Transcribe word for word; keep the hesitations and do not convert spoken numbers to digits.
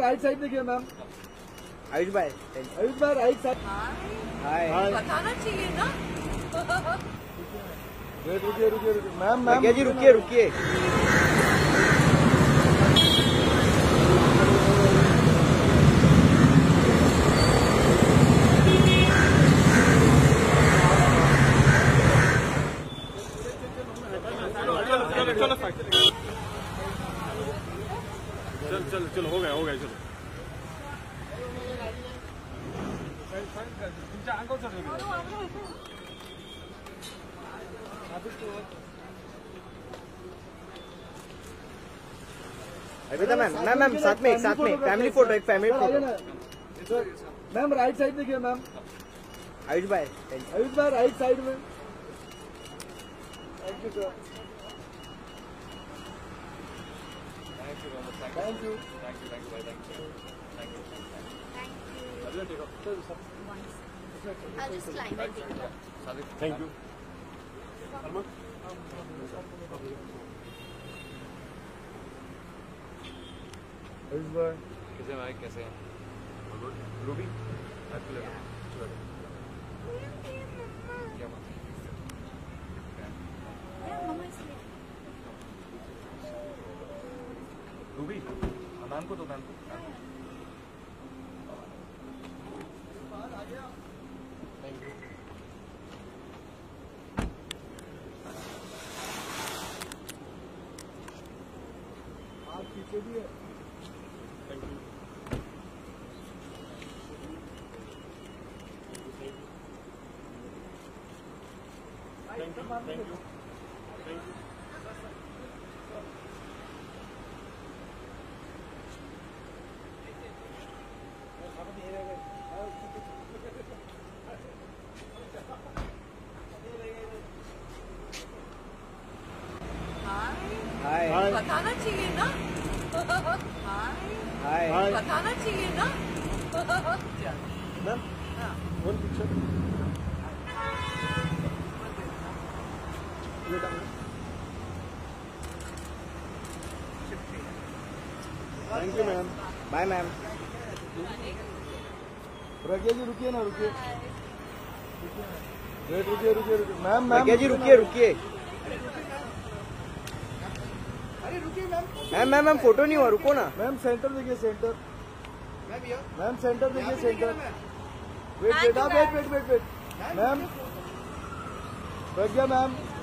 Right side देखिए ma'am. Ayush भाई, आयुष भाई राइट साइड। हाय, बताना चाहिए ना। रुकिए रुकिए रुकिए मैम मैम जी रुकिए रुकिए। चल चल चल हो गया हो गया चलो। अभी मैम मैम मैम साथ में एक साथ में फैमिली फोटो, एक family photo. Ma'am right side देखिए मैम। आयुष भाई, आयुष भाई राइट साइड में। Thank you sir. Thank you thank you thank you thank you thank you thank you I'll just climb it. Thank you. Ayush भाई कैसे भाई कैसे हैं? रूबी क्या बात रूबी मैम को तो मैम को थैंक यू। आप पीछे भी है। Thank you. Thank you thank you thank you. Hi बताना चाहिए ना। हाय, बताना चाहिए ना। Ma'am one picture. Thank you ma'am. Bye ma'am. Pragya ji रुकिए ना रुकिए। वेट रुकिए रुकिए रुकिए मैम मैम जी रुकिए रुकिए। अरे रुकिए ma'am. Ma'am ma'am ma'am photo नहीं हुआ, रुको ना। मैम सेंटर देखिए सेंटर। मैम सेंटर देखिए सेंटर। वेट वेट आप wait wait wait wait ma'am Pragya ma'am.